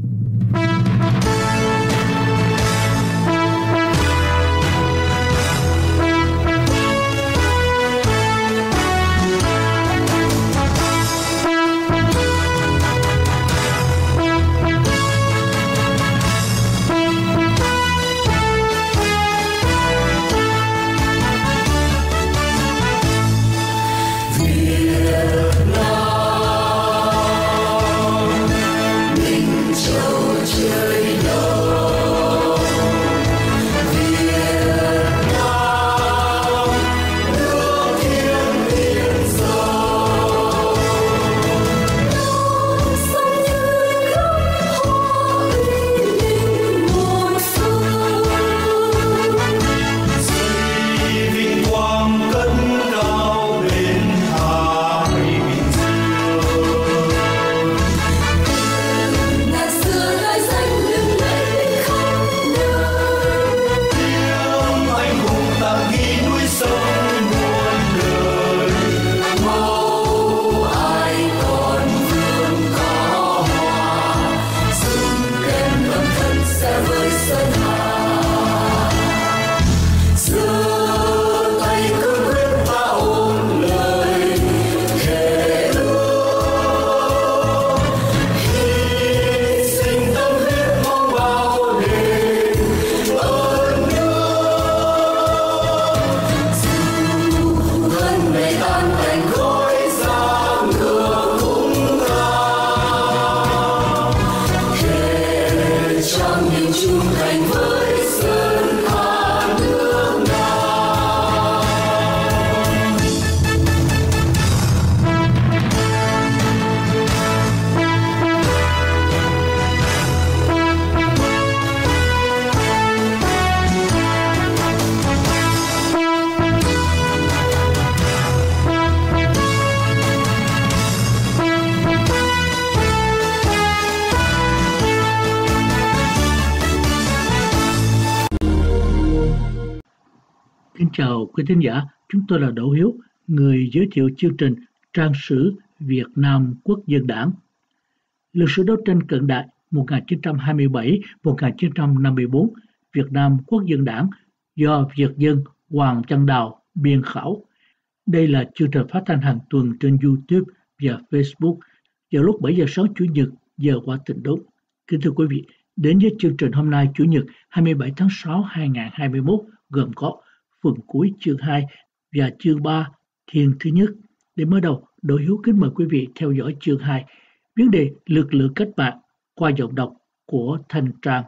Kính chào quý thính giả, chúng tôi là Đỗ Hiếu, người giới thiệu chương trình Trang sử Việt Nam Quốc dân đảng. Lịch sử đấu tranh cận đại 1927-1954, Việt Nam Quốc dân đảng do Việt dân Hoàng Văn Đào biên khảo. Đây là chương trình phát thanh hàng tuần trên YouTube và Facebook vào lúc 7 giờ sáng Chủ nhật giờ Washington đúng. Kính thưa quý vị, đến với chương trình hôm nay Chủ nhật 27 tháng 6 2021 gồm có phần cuối chương 2 và chương 3 thiên thứ nhất. Để mở đầu, Đỗ Hiếu kính mời quý vị theo dõi chương 2, vấn đề lực lượng cách mạng qua giọng đọc của Thanh Trang.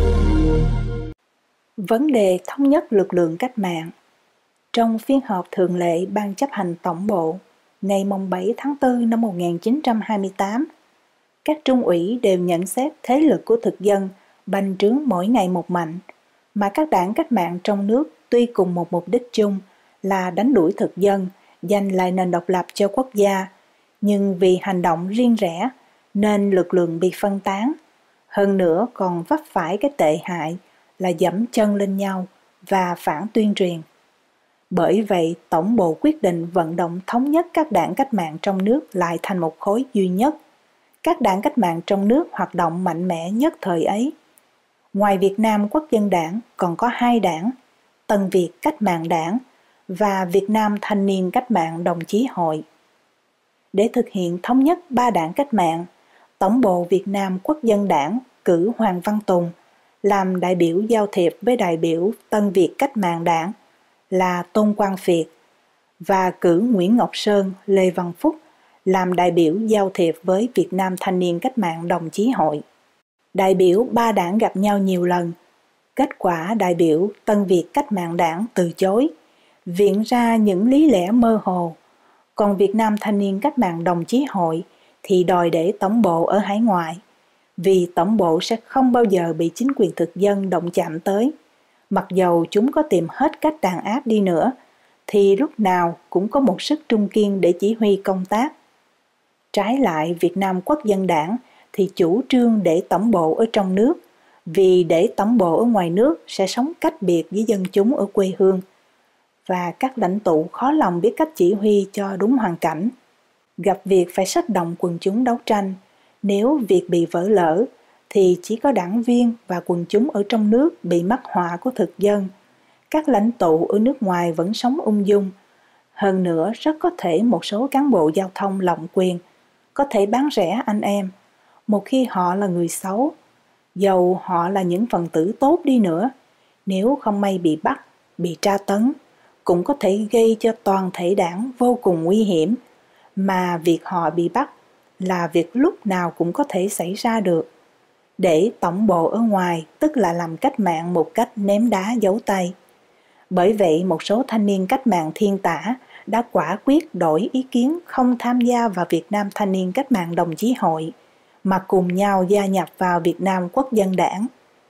Vấn đề thống nhất lực lượng cách mạng. Trong phiên họp thường lệ Ban chấp hành Tổng bộ ngày 7 tháng 4 năm 1928, các trung ủy đều nhận xét thế lực của thực dân bành trướng mỗi ngày một mạnh, mà các đảng cách mạng trong nước tuy cùng một mục đích chung là đánh đuổi thực dân, giành lại nền độc lập cho quốc gia, nhưng vì hành động riêng rẽ nên lực lượng bị phân tán, hơn nữa còn vấp phải cái tệ hại là dẫm chân lên nhau và phản tuyên truyền. Bởi vậy, Tổng bộ quyết định vận động thống nhất các đảng cách mạng trong nước lại thành một khối duy nhất. Các đảng cách mạng trong nước hoạt động mạnh mẽ nhất thời ấy. Ngoài Việt Nam Quốc dân đảng còn có hai đảng, Tân Việt Cách mạng Đảng và Việt Nam Thanh niên Cách mạng Đồng chí Hội. Để thực hiện thống nhất ba đảng cách mạng, Tổng bộ Việt Nam Quốc dân đảng cử Hoàng Văn Tùng làm đại biểu giao thiệp với đại biểu Tân Việt Cách mạng Đảng là Tôn Quang Việt và cử Nguyễn Ngọc Sơn, Lê Văn Phúc làm đại biểu giao thiệp với Việt Nam Thanh niên Cách mạng Đồng chí Hội. Đại biểu ba đảng gặp nhau nhiều lần. Kết quả đại biểu Tân Việt Cách mạng Đảng từ chối, viện ra những lý lẽ mơ hồ. Còn Việt Nam Thanh niên Cách mạng Đồng chí Hội thì đòi để tổng bộ ở hải ngoại, vì tổng bộ sẽ không bao giờ bị chính quyền thực dân động chạm tới. Mặc dầu chúng có tìm hết cách đàn áp đi nữa, thì lúc nào cũng có một sức trung kiên để chỉ huy công tác. Trái lại, Việt Nam Quốc dân đảng thì chủ trương để tổng bộ ở trong nước, vì để tổng bộ ở ngoài nước sẽ sống cách biệt với dân chúng ở quê hương, và các lãnh tụ khó lòng biết cách chỉ huy cho đúng hoàn cảnh. Gặp việc phải xách động quần chúng đấu tranh, nếu việc bị vỡ lỡ thì chỉ có đảng viên và quần chúng ở trong nước bị mắc họa của thực dân. Các lãnh tụ ở nước ngoài vẫn sống ung dung. Hơn nữa, rất có thể một số cán bộ giao thông lộng quyền, có thể bán rẻ anh em, một khi họ là người xấu. Dầu họ là những phần tử tốt đi nữa, nếu không may bị bắt, bị tra tấn, cũng có thể gây cho toàn thể đảng vô cùng nguy hiểm, mà việc họ bị bắt là việc lúc nào cũng có thể xảy ra được. Để tổng bộ ở ngoài tức là làm cách mạng một cách ném đá giấu tay. Bởi vậy một số thanh niên cách mạng thiên tả đã quả quyết đổi ý kiến không tham gia vào Việt Nam Thanh niên Cách mạng Đồng Chí Hội, mà cùng nhau gia nhập vào Việt Nam Quốc dân Đảng.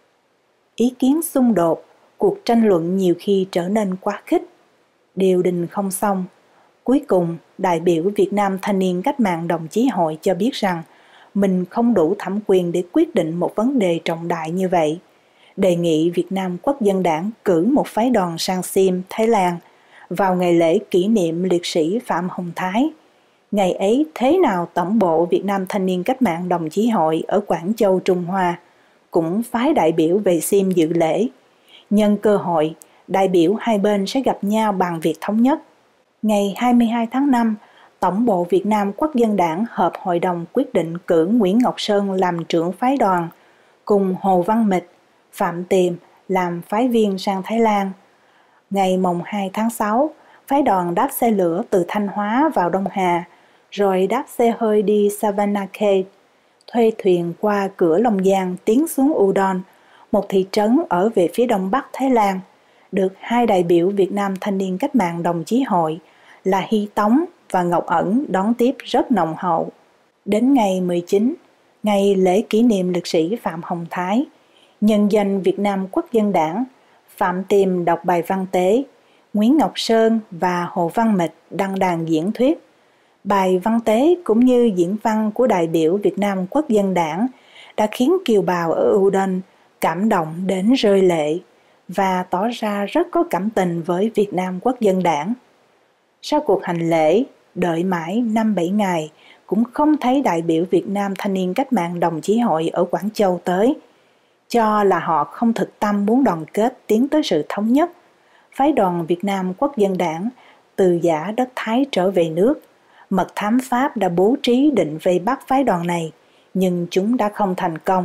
Ý kiến xung đột, cuộc tranh luận nhiều khi trở nên quá khích, điều đình không xong. Cuối cùng, đại biểu Việt Nam Thanh niên Cách mạng Đồng Chí Hội cho biết rằng mình không đủ thẩm quyền để quyết định một vấn đề trọng đại như vậy. Đề nghị Việt Nam Quốc dân Đảng cử một phái đoàn sang Siem, Thái Lan vào ngày lễ kỷ niệm liệt sĩ Phạm Hồng Thái. Ngày ấy thế nào tổng bộ Việt Nam Thanh niên Cách mạng Đồng Chí Hội ở Quảng Châu, Trung Hoa cũng phái đại biểu về Siem dự lễ. Nhân cơ hội, đại biểu hai bên sẽ gặp nhau bàn việc thống nhất. Ngày 22 tháng 5, Tổng bộ Việt Nam Quốc dân Đảng họp hội đồng quyết định cử Nguyễn Ngọc Sơn làm trưởng phái đoàn, cùng Hồ Văn Mịch, Phạm Tiềm làm phái viên sang Thái Lan. Ngày mùng 2 tháng 6, phái đoàn đáp xe lửa từ Thanh Hóa vào Đông Hà, rồi đáp xe hơi đi Savanakhet, thuê thuyền qua cửa Long Giang tiến xuống Udon, một thị trấn ở về phía đông bắc Thái Lan, được hai đại biểu Việt Nam Thanh niên Cách mạng Đồng Chí Hội là Hy Tống và Ngọc Ẩn đón tiếp rất nồng hậu. Đến ngày 19, ngày lễ kỷ niệm liệt sĩ Phạm Hồng Thái, nhân danh Việt Nam Quốc dân Đảng, Phạm Tiềm đọc bài văn tế, Nguyễn Ngọc Sơn và Hồ Văn Mịch đăng đàn diễn thuyết. Bài văn tế cũng như diễn văn của đại biểu Việt Nam Quốc dân Đảng đã khiến kiều bào ở Udon cảm động đến rơi lệ và tỏ ra rất có cảm tình với Việt Nam Quốc dân Đảng. Sau cuộc hành lễ, đợi mãi 5-7 ngày cũng không thấy đại biểu Việt Nam Thanh niên Cách mạng Đồng Chí Hội ở Quảng Châu tới. Cho là họ không thực tâm muốn đoàn kết tiến tới sự thống nhất, phái đoàn Việt Nam Quốc dân Đảng từ giã đất Thái trở về nước. Mật thám Pháp đã bố trí định vây bắt phái đoàn này, nhưng chúng đã không thành công.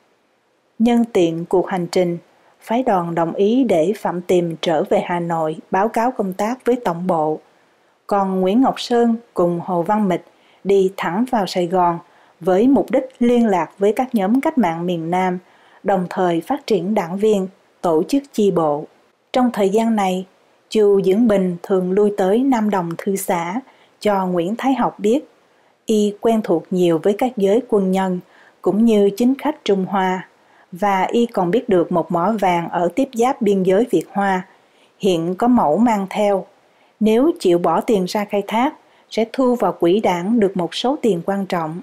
Nhân tiện cuộc hành trình, phái đoàn đồng ý để Phạm Tiềm trở về Hà Nội báo cáo công tác với tổng bộ. Còn Nguyễn Ngọc Sơn cùng Hồ Văn Mịch đi thẳng vào Sài Gòn với mục đích liên lạc với các nhóm cách mạng miền Nam, đồng thời phát triển đảng viên, tổ chức chi bộ. Trong thời gian này, Chu Dưỡng Bình thường lui tới Nam Đồng thư xã cho Nguyễn Thái Học biết. Y quen thuộc nhiều với các giới quân nhân cũng như chính khách Trung Hoa, và y còn biết được một mỏ vàng ở tiếp giáp biên giới Việt Hoa, hiện có mẫu mang theo. Nếu chịu bỏ tiền ra khai thác, sẽ thu vào quỹ đảng được một số tiền quan trọng.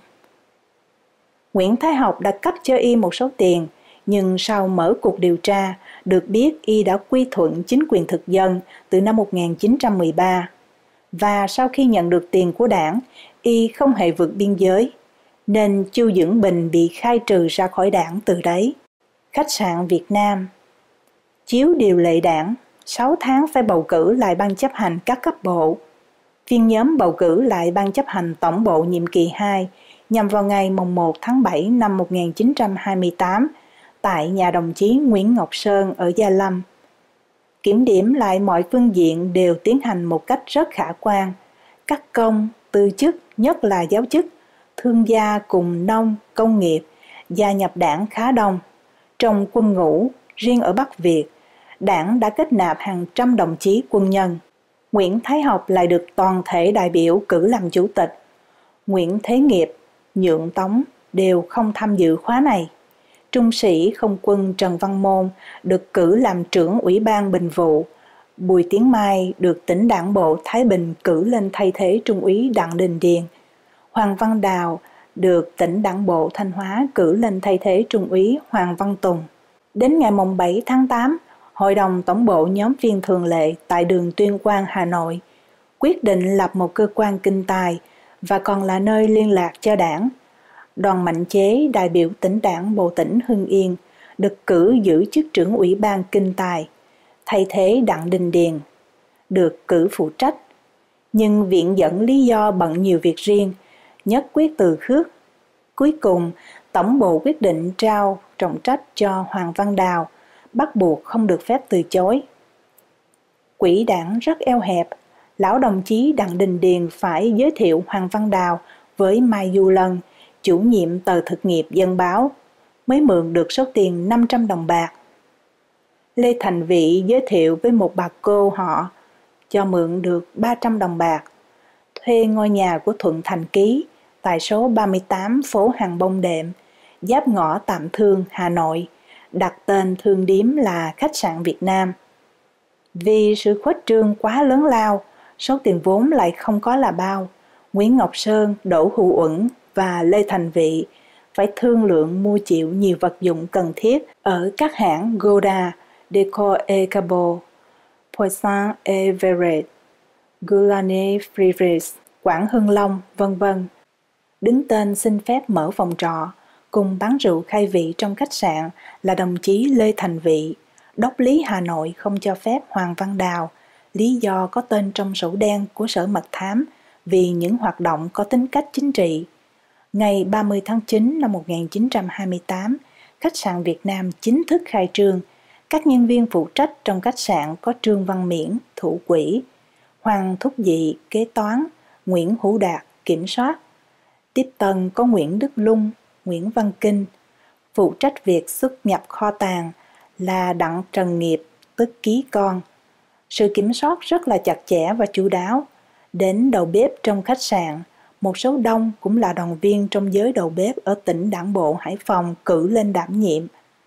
Nguyễn Thái Học đã cấp cho y một số tiền, nhưng sau mở cuộc điều tra, được biết y đã quy thuận chính quyền thực dân từ năm 1913. Và sau khi nhận được tiền của đảng, y không hề vượt biên giới, nên Chu Dưỡng Bình bị khai trừ ra khỏi đảng từ đấy. Khách sạn Việt Nam. Chiếu điều lệ đảng, 6 tháng phải bầu cử lại ban chấp hành các cấp bộ. Phiên nhóm bầu cử lại ban chấp hành tổng bộ nhiệm kỳ 2 nhằm vào ngày mùng 1 tháng 7 năm 1928 tại nhà đồng chí Nguyễn Ngọc Sơn ở Gia Lâm. Kiểm điểm lại mọi phương diện đều tiến hành một cách rất khả quan. Các công, tư chức, nhất là giáo chức, thương gia cùng nông, công nghiệp, gia nhập đảng khá đông. Trong quân ngũ, riêng ở Bắc Việt, đảng đã kết nạp hàng trăm đồng chí quân nhân. Nguyễn Thái Học lại được toàn thể đại biểu cử làm chủ tịch. Nguyễn Thế Nghiệp, Nhượng Tống đều không tham dự khóa này. Trung sĩ không quân Trần Văn Môn được cử làm trưởng Ủy ban Bình vụ. Bùi Tiến Mai được tỉnh đảng bộ Thái Bình cử lên thay thế Trung úy Đặng Đình Điền. Hoàng Văn Đào được tỉnh đảng bộ Thanh Hóa cử lên thay thế Trung úy Hoàng Văn Tùng. Đến ngày mùng 7 tháng 8, Hội đồng Tổng bộ nhóm viên thường lệ tại đường Tuyên Quang, Hà Nội quyết định lập một cơ quan kinh tài và còn là nơi liên lạc cho đảng. Đoàn Mạnh Chế, đại biểu tỉnh đảng Bộ tỉnh Hưng Yên, được cử giữ chức trưởng ủy ban kinh tài, thay thế Đặng Đình Điền, được cử phụ trách. Nhưng viện dẫn lý do bận nhiều việc riêng, nhất quyết từ khước. Cuối cùng, Tổng bộ quyết định trao trọng trách cho Hoàng Văn Đào, bắt buộc không được phép từ chối. Quỹ đảng rất eo hẹp, lão đồng chí Đặng Đình Điền phải giới thiệu Hoàng Văn Đào với Mai Du Lân, chủ nhiệm tờ thực nghiệp Dân Báo, mới mượn được số tiền 500 đồng bạc. Lê Thành Vị giới thiệu với một bà cô họ, cho mượn được 300 đồng bạc, thuê ngôi nhà của Thuận Thành Ký tại số 38 phố Hàng Bông Đệm, giáp ngõ Tạm Thương, Hà Nội, đặt tên thương điếm là Khách sạn Việt Nam. Vì sự khuếch trương quá lớn lao, số tiền vốn lại không có là bao, Nguyễn Ngọc Sơn, Đỗ Hữu Uẩn và Lê Thành Vị phải thương lượng mua chịu nhiều vật dụng cần thiết ở các hãng Gouda, Decor et Cabo, Poisson et Verret, Goulanet Frivis, Quảng Hưng Long, v.v. Đứng tên xin phép mở phòng trọ, cùng bán rượu khai vị trong khách sạn là đồng chí Lê Thành Vị. Đốc lý Hà Nội không cho phép Hoàng Văn Đào, lý do có tên trong sổ đen của Sở Mật Thám vì những hoạt động có tính cách chính trị. Ngày 30 tháng 9 năm 1928, khách sạn Việt Nam chính thức khai trương. Các nhân viên phụ trách trong khách sạn có Trương Văn Miễn, thủ quỹ, Hoàng Thúc Dị, kế toán, Nguyễn Hữu Đạt, kiểm soát. Tiếp tân có Nguyễn Đức Lung, Nguyễn Văn Kinh. Phụ trách việc xuất nhập kho tàng là Đặng Trần Nghiệp, tức ký con. Sự kiểm soát rất là chặt chẽ và chu đáo. Đến đầu bếp trong khách sạn, một số đông cũng là đoàn viên trong giới đầu bếp ở tỉnh Đảng bộ Hải Phòng cử lên đảm nhiệm.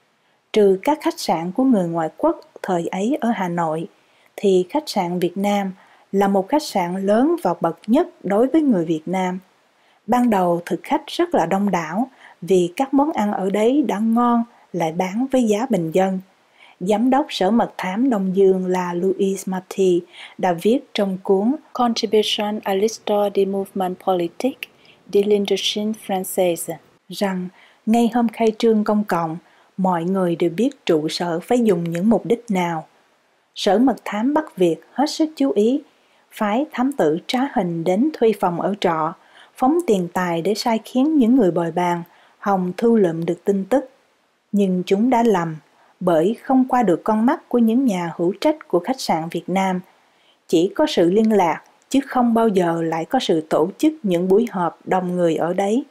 Trừ các khách sạn của người ngoại quốc thời ấy ở Hà Nội, thì khách sạn Việt Nam là một khách sạn lớn và bậc nhất đối với người Việt Nam. Ban đầu thực khách rất là đông đảo vì các món ăn ở đấy đã ngon lại bán với giá bình dân. Giám đốc Sở Mật Thám Đông Dương là Louis Marty đã viết trong cuốn Contribution à l'histoire des mouvements politiques de l'Indochine française rằng ngay hôm khai trương công cộng, mọi người đều biết trụ sở phải dùng những mục đích nào. Sở Mật Thám Bắc Việt hết sức chú ý, phái thám tử trá hình đến thuê phòng ở trọ, phóng tiền tài để sai khiến những người bồi bàn, hòng thu lượm được tin tức. Nhưng chúng đã lầm, bởi không qua được con mắt của những nhà hữu trách của khách sạn Việt Nam. Chỉ có sự liên lạc, chứ không bao giờ lại có sự tổ chức những buổi họp đông người ở đấy.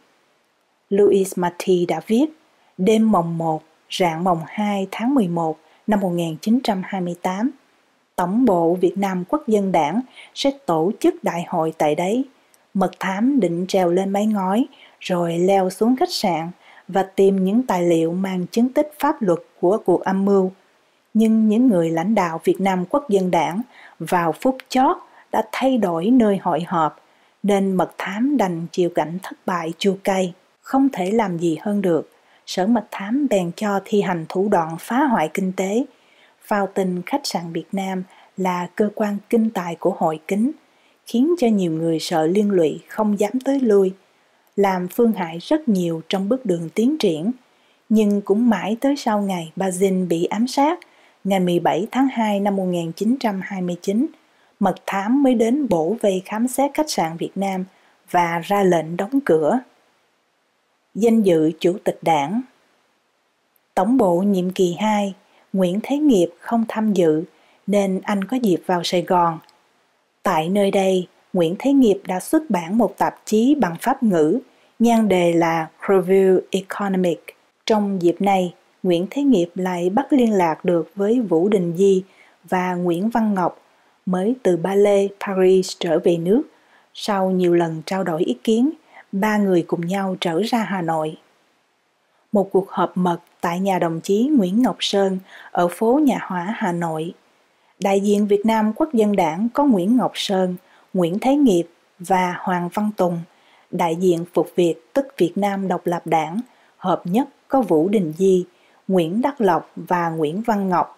Louis Marty đã viết, đêm mồng 1, rạng mồng 2 tháng 11 năm 1928, Tổng bộ Việt Nam Quốc dân Đảng sẽ tổ chức đại hội tại đấy. Mật thám định trèo lên mái ngói, rồi leo xuống khách sạn và tìm những tài liệu mang chứng tích pháp luật của cuộc âm mưu. Nhưng những người lãnh đạo Việt Nam Quốc dân Đảng vào phút chót đã thay đổi nơi hội họp, nên mật thám đành chịu cảnh thất bại chua cay. Không thể làm gì hơn được, Sở Mật Thám bèn cho thi hành thủ đoạn phá hoại kinh tế. Phao tin khách sạn Việt Nam là cơ quan kinh tài của Hội Kính, khiến cho nhiều người sợ liên lụy không dám tới lui, làm phương hại rất nhiều trong bước đường tiến triển. Nhưng cũng mãi tới sau ngày Bazin bị ám sát, ngày 17 tháng 2 năm 1929, mật thám mới đến bổ vây khám xét khách sạn Việt Nam và ra lệnh đóng cửa. Danh dự Chủ tịch Đảng. Tổng bộ nhiệm kỳ 2, Nguyễn Thế Nghiệp không tham dự nên anh có dịp vào Sài Gòn. Tại nơi đây, Nguyễn Thế Nghiệp đã xuất bản một tạp chí bằng Pháp ngữ, nhan đề là Revue Economique. Trong dịp này, Nguyễn Thế Nghiệp lại bắt liên lạc được với Vũ Đình Di và Nguyễn Văn Ngọc, mới từ Ba Lê, Paris trở về nước. Sau nhiều lần trao đổi ý kiến, ba người cùng nhau trở ra Hà Nội. Một cuộc họp mật tại nhà đồng chí Nguyễn Ngọc Sơn ở phố Nhà Hỏa, Hà Nội. Đại diện Việt Nam Quốc dân Đảng có Nguyễn Ngọc Sơn, Nguyễn Thế Nghiệp và Hoàng Văn Tùng. Đại diện Phục Việt tức Việt Nam Độc lập Đảng, hợp nhất có Vũ Đình Di, Nguyễn Đắc Lộc và Nguyễn Văn Ngọc.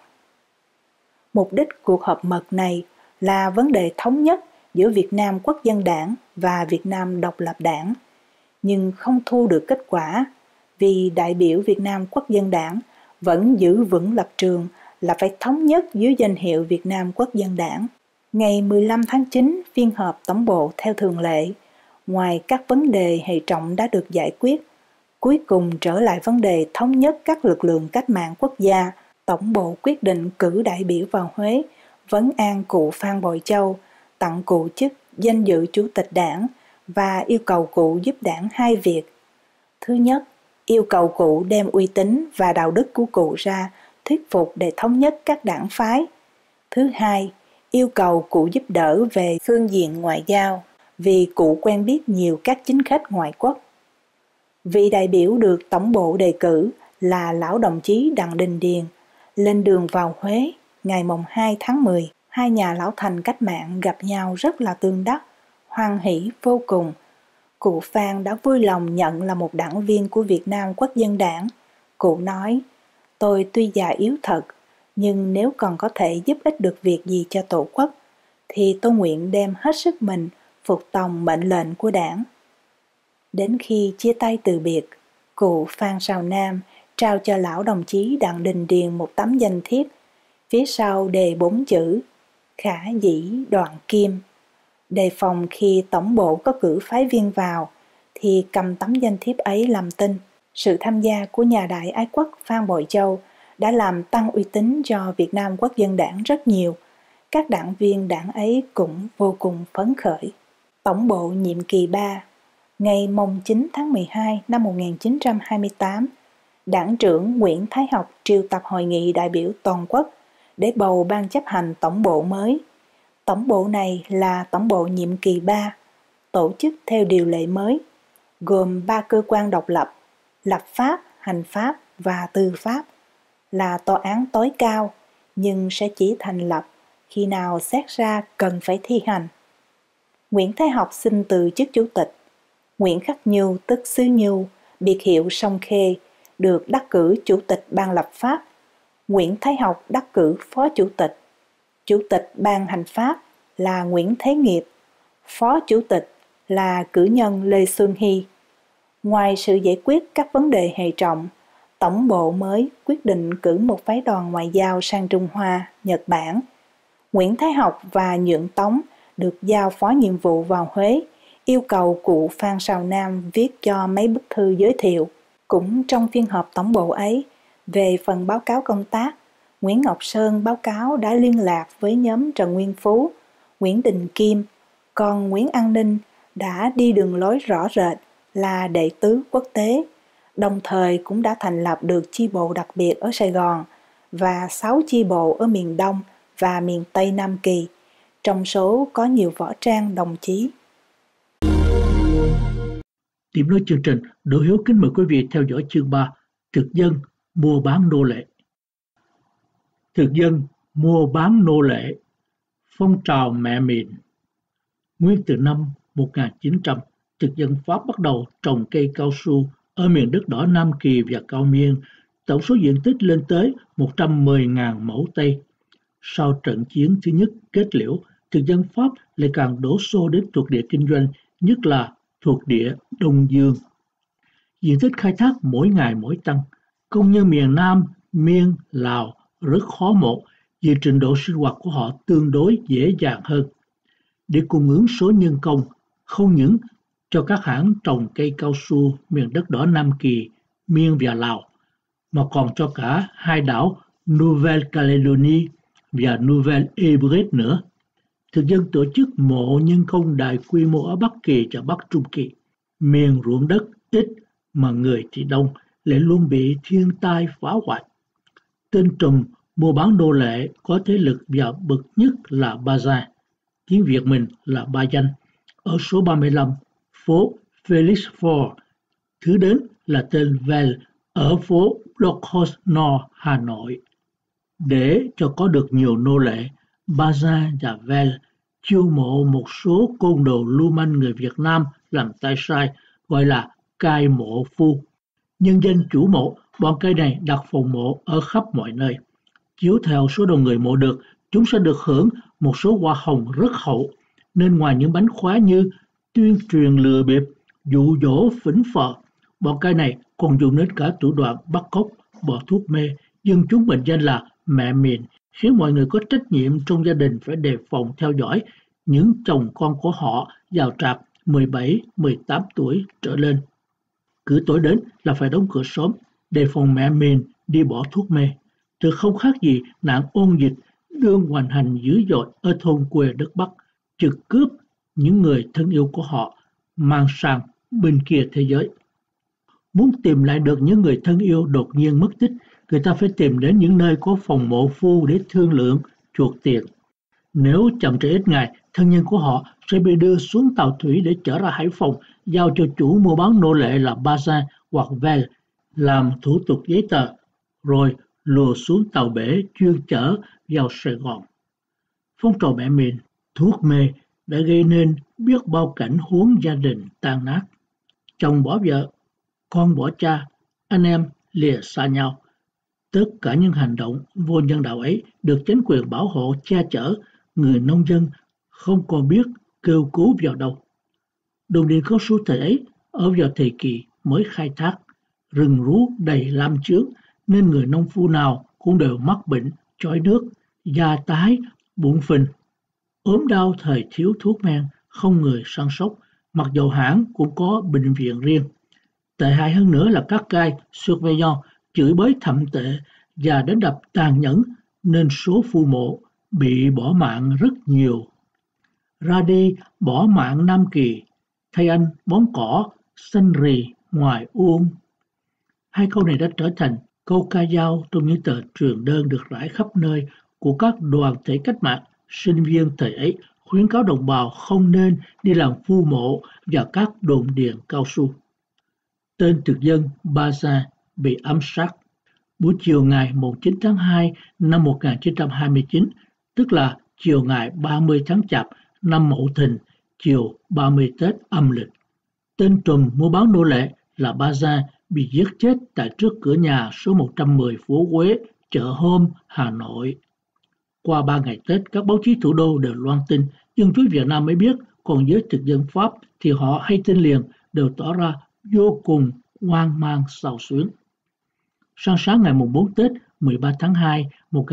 Mục đích cuộc họp mật này là vấn đề thống nhất giữa Việt Nam Quốc dân Đảng và Việt Nam Độc lập Đảng. nhưng không thu được kết quả vì đại biểu Việt Nam Quốc dân Đảng vẫn giữ vững lập trường là phải thống nhất dưới danh hiệu Việt Nam Quốc dân Đảng. Ngày 15 tháng 9, phiên họp tổng bộ theo thường lệ, ngoài các vấn đề hệ trọng đã được giải quyết, cuối cùng trở lại vấn đề thống nhất các lực lượng cách mạng quốc gia. Tổng bộ quyết định cử đại biểu vào Huế, vấn an cụ Phan Bội Châu, tặng cụ chức danh dự chủ tịch đảng và yêu cầu cụ giúp đảng hai việc. Thứ nhất, yêu cầu cụ đem uy tín và đạo đức của cụ ra thuyết phục để thống nhất các đảng phái. Thứ hai, yêu cầu cụ giúp đỡ về phương diện ngoại giao vì cụ quen biết nhiều các chính khách ngoại quốc. Vị đại biểu được tổng bộ đề cử là lão đồng chí Đặng Đình Điền. Lên đường vào Huế ngày mùng 2 tháng 10, hai nhà lão thành cách mạng gặp nhau rất là tương đắc, hoan hỷ vô cùng. Cụ Phan đã vui lòng nhận là một đảng viên của Việt Nam Quốc dân Đảng. Cụ nói, tôi tuy già yếu thật, nhưng nếu còn có thể giúp ích được việc gì cho Tổ quốc, thì tôi nguyện đem hết sức mình phục tòng mệnh lệnh của đảng. Đến khi chia tay từ biệt, cụ Phan Sào Nam trao cho lão đồng chí Đặng Đình Điền một tấm danh thiếp, phía sau đề 4 chữ Khả dĩ Đoạn Kim. Đề phòng khi tổng bộ có cử phái viên vào, thì cầm tấm danh thiếp ấy làm tin. Sự tham gia của nhà đại ái quốc Phan Bội Châu đã làm tăng uy tín cho Việt Nam Quốc dân Đảng rất nhiều. Các đảng viên đảng ấy cũng vô cùng phấn khởi. Tổng bộ nhiệm kỳ 3, ngày mùng 9 tháng 12 năm 1928, Đảng trưởng Nguyễn Thái Học triệu tập hội nghị đại biểu toàn quốc để bầu ban chấp hành tổng bộ mới. Tổng bộ này là tổng bộ nhiệm kỳ 3, tổ chức theo điều lệ mới, gồm 3 cơ quan độc lập, lập pháp, hành pháp và tư pháp, là tòa án tối cao, nhưng sẽ chỉ thành lập khi nào xét ra cần phải thi hành. Nguyễn Thái Học xin từ chức chủ tịch. Nguyễn Khắc Nhu tức Xứ Nhu, biệt hiệu Sông Khê, được đắc cử chủ tịch ban lập pháp. Nguyễn Thái Học đắc cử phó chủ tịch. Chủ tịch ban hành pháp là Nguyễn Thế Nghiệp, phó chủ tịch là cử nhân Lê Xuân Hy. Ngoài sự giải quyết các vấn đề hệ trọng, tổng bộ mới quyết định cử một phái đoàn ngoại giao sang Trung Hoa, Nhật Bản. Nguyễn Thái Học và Nhuận Tống được giao phó nhiệm vụ vào Huế, yêu cầu cụ Phan Sào Nam viết cho mấy bức thư giới thiệu. Cũng trong phiên họp tổng bộ ấy, về phần báo cáo công tác, Nguyễn Ngọc Sơn báo cáo đã liên lạc với nhóm Trần Nguyên Phú, Nguyễn Đình Kim, còn Nguyễn An Ninh đã đi đường lối rõ rệt là đệ tứ quốc tế, đồng thời cũng đã thành lập được chi bộ đặc biệt ở Sài Gòn và 6 chi bộ ở miền Đông và miền Tây Nam Kỳ, trong số có nhiều võ trang đồng chí. Tiếp nối chương trình, Đỗ Hiếu kính mời quý vị theo dõi chương 3, thực dân mua bán nô lệ. Thực dân mua bán nô lệ, phong trào mẹ mìn. Nguyên từ năm 1900, thực dân Pháp bắt đầu trồng cây cao su ở miền đất đỏ Nam Kỳ và Cao Miên, tổng số diện tích lên tới 110.000 mẫu Tây. Sau trận chiến thứ nhất kết liễu, thực dân Pháp lại càng đổ xô đến thuộc địa kinh doanh, nhất là thuộc địa Đông Dương. Diện tích khai thác mỗi ngày mỗi tăng, công nhân miền Nam, Miên, Lào rất khó mộ vì trình độ sinh hoạt của họ tương đối dễ dàng hơn. Để cung ứng số nhân công, không những cho các hãng trồng cây cao su miền đất đỏ Nam Kỳ, Miên và Lào, mà còn cho cả hai đảo Nouvelle-Calédonie và Nouvelle-Hébrides nữa. Thực dân tổ chức mộ nhân công đại quy mô ở Bắc Kỳ và Bắc Trung Kỳ. Miền ruộng đất ít mà người thì đông, lại luôn bị thiên tai phá hoại. Tên trùm mua bán nô lệ có thế lực và bậc nhất là Bazin, tiếng Việt mình là Ba Danh, ở số 35, phố Felix Faure. Thứ đến là tên Vel ở phố Blockhaus Nord, Hà Nội. Để cho có được nhiều nô lệ, Bazin và Vel chiêu mộ một số côn đồ lưu manh người Việt Nam làm tay sai, gọi là cai mộ phu. Nhân danh chủ mộ, bọn cai này đặt phòng mộ ở khắp mọi nơi. Chiếu theo số đông người mộ được, chúng sẽ được hưởng một số hoa hồng rất hậu, nên ngoài những bánh khóa như tuyên truyền lừa bịp, dụ dỗ phỉnh phờ. Bọn cái này còn dùng đến cả thủ đoạn bắt cóc, bỏ thuốc mê, dân chúng mệnh danh là mẹ mìn, khiến mọi người có trách nhiệm trong gia đình phải đề phòng theo dõi những chồng con của họ vào trạc 17, 18 tuổi trở lên. Cứ tối đến là phải đóng cửa sớm, đề phòng mẹ mìn đi bỏ thuốc mê. Từ không khác gì nạn ôn dịch đương hoành hành dữ dội ở thôn quê đất Bắc, trực cướp những người thân yêu của họ mang sang bên kia thế giới. Muốn tìm lại được những người thân yêu đột nhiên mất tích, người ta phải tìm đến những nơi có phòng mộ phu để thương lượng, chuộc tiền. Nếu chậm trễ ít ngày, thân nhân của họ sẽ bị đưa xuống tàu thủy để chở ra Hải Phòng, giao cho chủ mua bán nô lệ là Bazin hoặc Vell làm thủ tục giấy tờ, rồi lùa xuống tàu bể chuyên chở vào Sài Gòn. Phong trào mẹ mìn, thuốc mê đã gây nên biết bao cảnh huống gia đình tan nát. Chồng bỏ vợ, con bỏ cha, anh em lìa xa nhau. Tất cả những hành động vô nhân đạo ấy được chính quyền bảo hộ che chở, người nông dân không còn biết kêu cứu vào đâu. Đồn điện cao su thời ấy ở vào thời kỳ mới khai thác, rừng rú đầy lam chướng nên người nông phu nào cũng đều mắc bệnh chói nước, da tái, bụng phình. Ốm đau thời thiếu thuốc men, không người săn sóc, mặc dầu hãng cũng có bệnh viện riêng. Tệ hại hơn nữa là các cai surveillant chửi bới thậm tệ và đánh đập tàn nhẫn nên số phu mộ bị bỏ mạng rất nhiều. Ra đi bỏ mạng Nam Kỳ, thay anh bón cỏ xanh rì ngoài uông. Hai câu này đã trở thành câu ca dao trong những tờ truyền đơn được rải khắp nơi của các đoàn thể cách mạng. Sinh viên thời ấy khuyến cáo đồng bào không nên đi làm phu mộ và các đồn điền cao su. Tên thực dân Bazin bị ám sát. Buổi chiều ngày 9 tháng 2 năm 1929, tức là chiều ngày 30 tháng Chạp năm Mậu Thìn, chiều 30 Tết âm lịch. Tên trùm mua bán nô lệ là Bazin bị giết chết tại trước cửa nhà số 110 phố Quế, chợ Hôm, Hà Nội. Qua 3 ngày Tết, các báo chí thủ đô đều loan tin, dân chúng Việt Nam mới biết, còn với thực dân Pháp thì họ hay tin liền, đều tỏ ra vô cùng hoang mang xao xuyến. Sáng ngày 4 Tết 13 tháng 2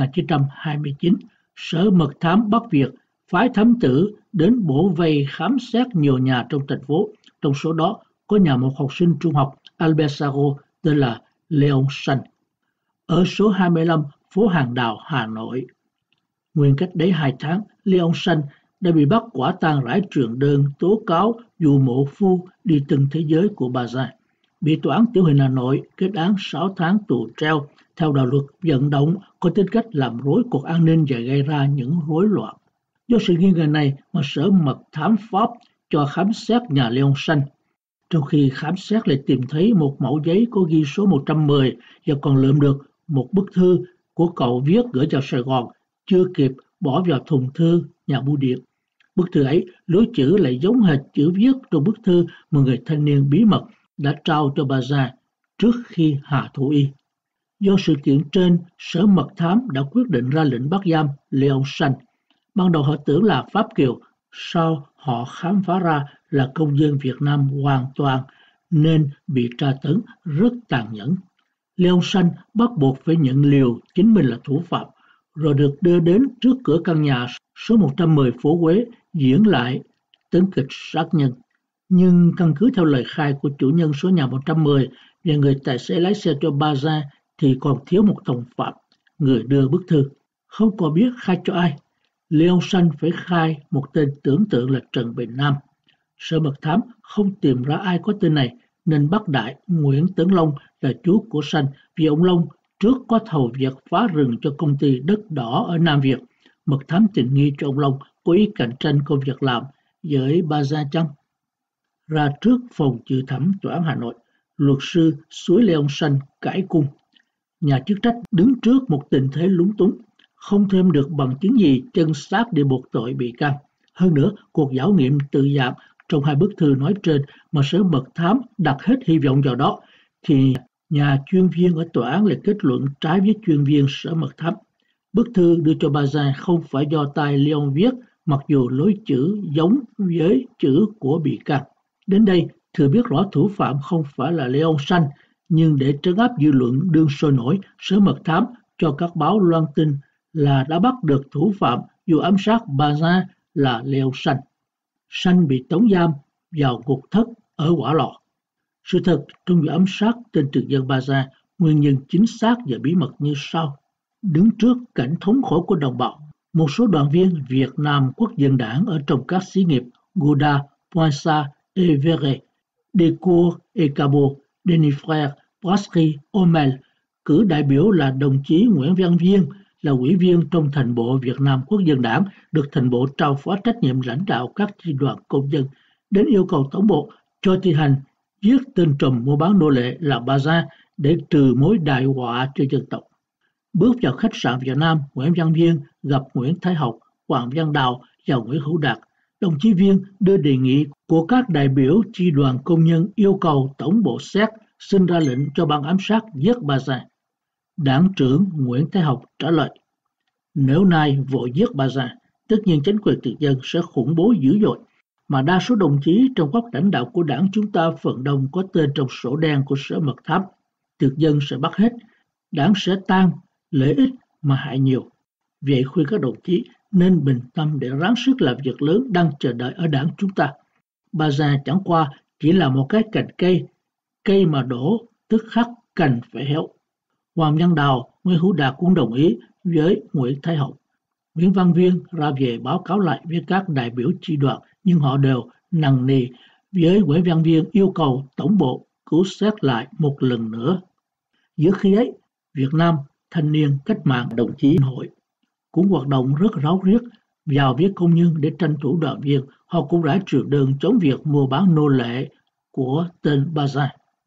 1929, Sở Mật thám Bắc Việt phái thám tử đến bổ vây khám xét nhiều nhà trong thành phố. Trong số đó có nhà một học sinh trung học Albert Sarraut tên là Léon Sanh, ở số 25 phố Hàng Đào, Hà Nội. Nguyên cách đấy 2 tháng, Léon Sanh đã bị bắt quả tang rải truyền đơn tố cáo vụ mộ phu đi từng thế giới của Bazin. Bị tòa án tiểu hình Hà Nội kết án 6 tháng tù treo theo đạo luật vận động có tính cách làm rối cục an ninh và gây ra những rối loạn. Do sự nghi ngờ này mà Sở Mật thám Pháp cho khám xét nhà Léon Sanh. Trong khi khám xét lại tìm thấy một mẫu giấy có ghi số 110 và còn lượm được một bức thư của cậu viết gửi vào Sài Gòn, chưa kịp bỏ vào thùng thư nhà bưu điện. Bức thư ấy lối chữ lại giống hệt chữ viết trong bức thư mà người thanh niên bí mật đã trao cho Bazin trước khi hạ thủ y. Do sự kiện trên, Sở Mật thám đã quyết định ra lệnh bắt giam Léon Sanh. Ban đầu họ tưởng là Pháp kiều, sau họ khám phá ra là công dân Việt Nam hoàn toàn nên bị tra tấn rất tàn nhẫn. Léon Sanh bắt buộc phải nhận liều chính mình là thủ phạm, rồi được đưa đến trước cửa căn nhà số 110 phố Quế diễn lại tấn kịch sát nhân. Nhưng căn cứ theo lời khai của chủ nhân số nhà 110 và người tài xế lái xe cho Bazin thì còn thiếu một đồng phạm, người đưa bức thư. Không có biết khai cho ai. Léon Sanh phải khai một tên tưởng tượng là Trần Bình Nam. Sở Mật thám không tìm ra ai có tên này nên bắt đại Nguyễn Tấn Long là chú của Sanh, vì ông Long trước có thầu việc phá rừng cho công ty đất đỏ ở Nam Việt. Mật thám tình nghi cho ông Long có ý cạnh tranh công việc làm với Bazin chăng? Ra trước phòng dự thẩm tòa án Hà Nội, luật sư xúi Léon Sanh cãi cung. Nhà chức trách đứng trước một tình thế lúng túng, không thêm được bằng chứng gì chân xác để buộc tội bị can. Hơn nữa, cuộc khảo nghiệm tự dạng trong hai bức thư nói trên mà Sở Mật thám đặt hết hy vọng vào đó, thì nhà chuyên viên ở tòa án lại kết luận trái với chuyên viên Sở Mật thám. Bức thư đưa cho Bazin không phải do tay Léon viết, mặc dù lối chữ giống với chữ của bị can. Đến đây, Thừa biết rõ thủ phạm không phải là Leon Sanh, nhưng để trấn áp dư luận đương sôi nổi, Sở Mật Thám cho các báo loan tin là đã bắt được thủ phạm vụ ám sát Bazin là Leon Sanh. Sanh bị tống giam vào ngục thất ở Hỏa Lò. Sự thật trong vụ ám sát tên thực dân Bazin, nguyên nhân chính xác và bí mật như sau. Đứng trước cảnh thống khổ của đồng bào, một số đoàn viên Việt Nam Quốc dân đảng ở trong các xí nghiệp Gouda, Poinsart, Evere, Decour et Cabot, Denifrère, Brasserie, Homel cử đại biểu là đồng chí Nguyễn Văn Viên, là ủy viên trong Thành bộ Việt Nam Quốc dân đảng, được Thành bộ trao phó trách nhiệm lãnh đạo các chi đoàn công dân, đến yêu cầu tổng bộ cho thi hành giết tên trùm mua bán nô lệ là Bazin để trừ mối đại họa cho dân tộc. Bước vào khách sạn Việt Nam, Nguyễn Văn Viên gặp Nguyễn Thái Học, Hoàng Văn Đào và Nguyễn Hữu Đạt. Đồng chí Viên đưa đề nghị của các đại biểu chi đoàn công nhân yêu cầu tổng bộ xét xin ra lệnh cho ban ám sát giết Bazin. Đảng trưởng Nguyễn Thái Học trả lời: nếu nay vội giết Bazin, tất nhiên chính quyền thực dân sẽ khủng bố dữ dội, mà đa số đồng chí trong cấp lãnh đạo của đảng chúng ta phần đông có tên trong sổ đen của Sở Mật Thám. Thực dân sẽ bắt hết, đảng sẽ tan, lợi ích mà hại nhiều. Vậy khuyên các đồng chí nên bình tâm để ráng sức làm việc lớn đang chờ đợi ở đảng chúng ta. Bazin chẳng qua chỉ là một cái cành cây, cây mà đổ tức khắc cành phải héo. Hoàng Văn Đào, Nguyễn Hữu Đạt cũng đồng ý với Nguyễn Thái Học. Nguyễn Văn Viên ra về báo cáo lại với các đại biểu chi đoàn, nhưng họ đều nằng nì với Nguyễn Văn Viên yêu cầu tổng bộ cứu xét lại một lần nữa. Giữa khi ấy, Việt Nam Thanh niên Cách mạng Đồng chí Hội cũng hoạt động rất ráo riết vào với công nhân để tranh thủ đoàn viên. Họ cũng đã truyền đơn chống việc mua bán nô lệ của tên Bazin.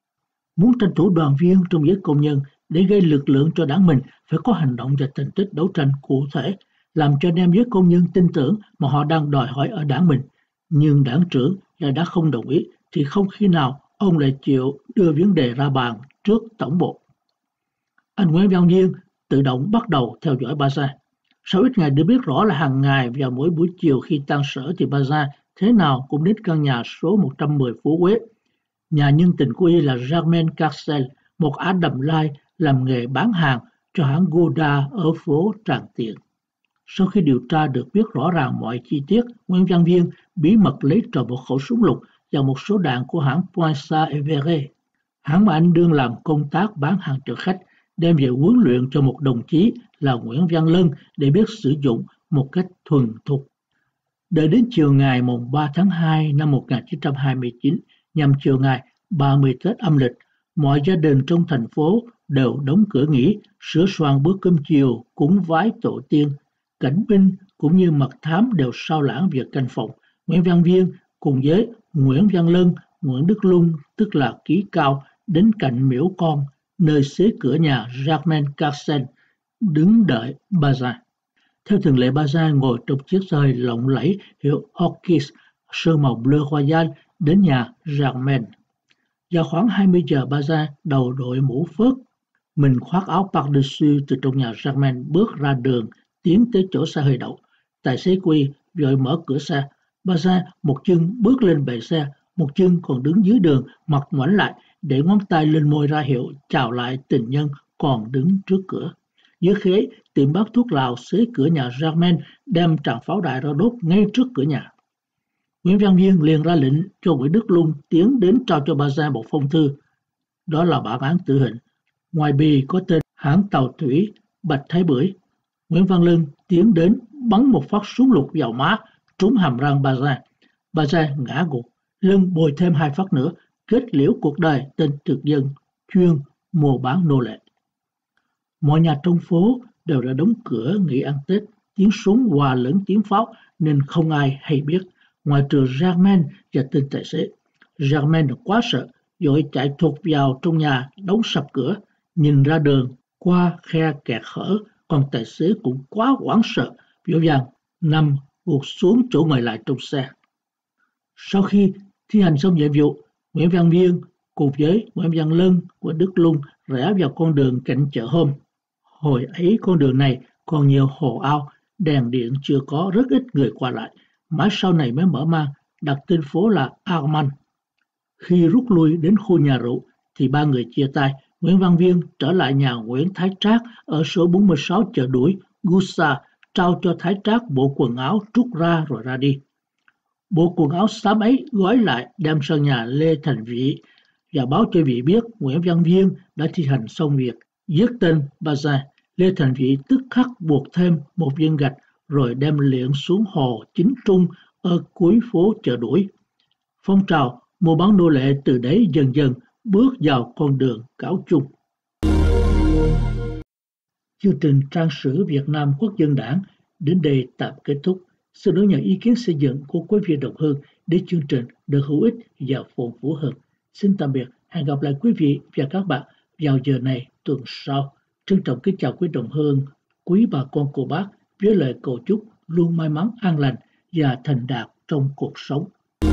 Muốn tranh thủ đoàn viên trong giới công nhân để gây lực lượng cho đảng mình, phải có hành động và thành tích đấu tranh cụ thể, làm cho nam giới công nhân tin tưởng mà họ đang đòi hỏi ở đảng mình. Nhưng đảng trưởng lại đã không đồng ý, thì không khi nào ông lại chịu đưa vấn đề ra bàn trước tổng bộ. Anh Nguyễn Văn Viên tự động bắt đầu theo dõi Bazin. Sau ít ngày được biết rõ là hàng ngày vào mỗi buổi chiều khi tan sở thì Bazin thế nào cũng đến căn nhà số 110 phố Huế. Nhà nhân tình của y là Germaine Carcel, một Ả Đầm Lai làm nghề bán hàng cho hãng Gouda ở phố Tràng Tiền. Sau khi điều tra được biết rõ ràng mọi chi tiết, Nguyễn Văn Viên bí mật lấy trộm một khẩu súng lục và một số đạn của hãng Poinsart Evere, hãng mà anh đương làm công tác bán hàng cho khách, đem về huấn luyện cho một đồng chí là Nguyễn Văn Lân để biết sử dụng một cách thuần thục. Đợi đến chiều ngày 3 tháng 2 năm 1929, nhằm chiều ngày 30 Tết âm lịch, mọi gia đình trong thành phố đều đóng cửa nghỉ, sửa soạn bữa cơm chiều, cúng vái tổ tiên. Cảnh binh cũng như mật thám đều sao lãng việc canh phòng. Nguyễn Văn Viên cùng với Nguyễn Văn Lân, Nguyễn Đức Lung, tức là Ký Cao, đến cạnh miễu con, nơi xế cửa nhà Germaine Carcel, đứng đợi Bazin. Theo thường lệ, Bazin ngồi trong chiếc xe hơi lộng lẫy hiệu Hawkins sơn màu bleu royal đến nhà Germaine. Vào khoảng 20 giờ, Bazin đầu đội mũ phớt, mình khoác áo pardessus từ trong nhà Germaine bước ra đường, tiến tới chỗ xe hơi đậu. Tài xế Quy vội mở cửa xe. Bazin một chân bước lên bệ xe, một chân còn đứng dưới đường, mặt ngoảnh lại, để ngón tay lên môi ra hiệu chào lại tình nhân còn đứng trước cửa. Giữa khi ấy, tiệm bán thuốc lào xế cửa nhà Germaine đem tràng pháo đài ra đốt ngay trước cửa nhà. Nguyễn Văn Viên liền ra lệnh cho Nguyễn Đức Lung tiến đến trao cho Bazin một phong thư. Đó là bản án tử hình. Ngoài bì có tên hãng tàu thủy Bạch Thái Bưởi. Nguyễn Văn Lân tiến đến bắn một phát súng lục vào má, trúng hàm răng Bazin. Bazin ngã gục. Lân bồi thêm 2 phát nữa, kết liễu cuộc đời tên thực dân chuyên mua bán nô lệ. Mọi nhà trong phố đều đã đóng cửa nghỉ ăn Tết. Tiếng súng hòa lẫn tiếng pháo nên không ai hay biết, ngoài trừ Germaine và tên tài xế. Germaine quá sợ, vội chạy thục vào trong nhà, đóng sập cửa, nhìn ra đường qua khe kẹt hở. Còn tài xế cũng quá hoảng sợ, vội vàng nằm gục xuống chỗ ngồi lại trong xe. Sau khi thi hành xong nhiệm vụ, Nguyễn Văn Viên cùng với Nguyễn Văn Lân của Đức Lung rẽ vào con đường cạnh chợ Hôm. Hồi ấy con đường này còn nhiều hồ ao, đèn điện chưa có, rất ít người qua lại. Mãi sau này mới mở mang, đặt tên phố là Armand. Khi rút lui đến khu nhà rượu thì ba người chia tay. Nguyễn Văn Viên trở lại nhà Nguyễn Thái Trác ở số 46 chợ Đuổi, Gusa, trao cho Thái Trác bộ quần áo trút ra rồi ra đi. Bộ quần áo xám ấy gói lại đem sang nhà Lê Thành Vĩ và báo cho Vĩ biết Nguyễn Văn Viên đã thi hành xong việc giết tên Bazin. Lê Thành Vĩ tức khắc buộc thêm một viên gạch rồi đem liệng xuống hồ Chính Trung ở cuối phố chợ Đuổi. Phong trào mua bán nô lệ từ đấy dần dần bước vào con đường cảo chung. Chương trình Trang sử Việt Nam Quốc dân Đảng đến đây tạm kết thúc. Xin đón nhận ý kiến xây dựng của quý vị độc hương để chương trình được hữu ích và phong phú hơn. Xin tạm biệt, hẹn gặp lại quý vị và các bạn vào giờ này tuần sau. Trân trọng kính chào quý đồng hương, quý bà con cô bác với lời cầu chúc luôn may mắn an lành và thành đạt trong cuộc sống.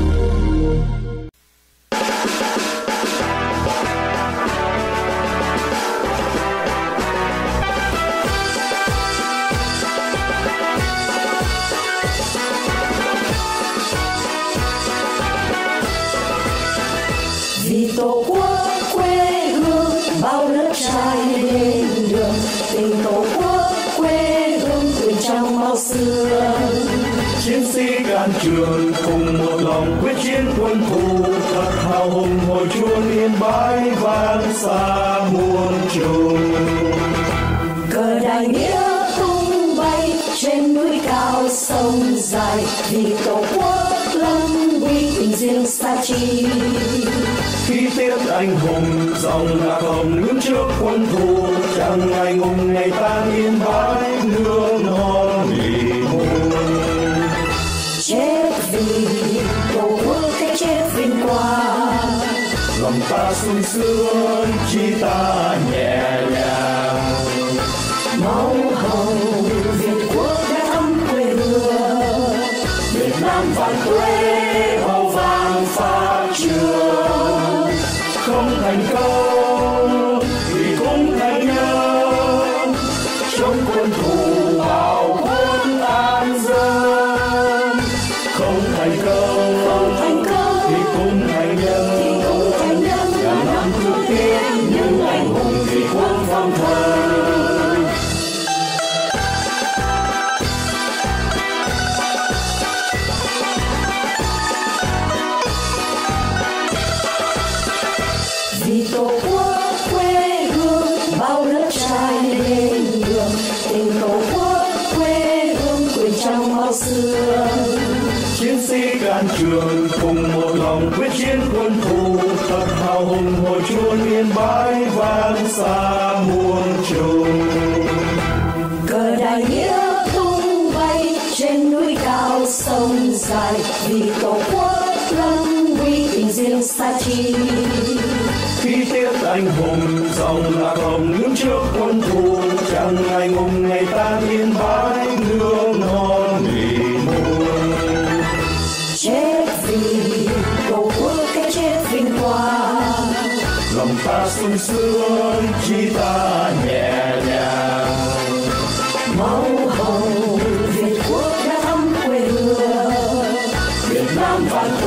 Vì tổ quốc quê hương bao lớp trai lên đường, tình tổ quốc quê hương quyền trong máu xưa. Chiến sĩ can trường cùng một lòng quyết chiến quân thù, thật hào hùng hồi chuông yên bái vang xa muôn trùng. Cờ đại nghĩa tung bay trên núi cao sông dài, vì tổ quốc lâm uy tình riêng xa chi. Khi tiết anh hùng dòng lạc hồng đứng trước quân thù, chẳng ngày ngùng ngày tan yên bái nước non vì hùng. Chết vì tổ quốc cái chết vinh quang, lòng ta sung sướng chi ta nhẹ nhàng. máu hồng Việt quốc đã thắm quê hương, Việt Nam vạn tuế màu vàng phá trường. Không thành công thì cũng thành nhân, chống quân thù bảo quốc an dân. Không thành công thì cũng thành nhân, ngàn năm thương tiếc những anh hùng vì quốc vong thần. Vì tổ quốc quê hương bao lớp trai lên đường, tình tổ quốc quê hương quyền trong máu xưa. Chiến sĩ can trường cùng một lòng quyết chiến quân thù, thật hào hùng hồi chuông yên bái vang xa muôn trùng. Cờ đại nghĩa tung bay trên núi cao sông dài, vì tổ quốc lâm uy tình riêng xa chi. Khi tiết anh hùng dòng lạc hồng đứng trước quân thù, chẳng ngày ngùng ngày tan yên bái nước non vì muôn. Chết vì tổ quốc cái chết vinh quang, Lòng ta sung sướng chi ta nhẹ nhàng. máu hồng Việt quốc đã thắm quê hương, Việt Nam vạn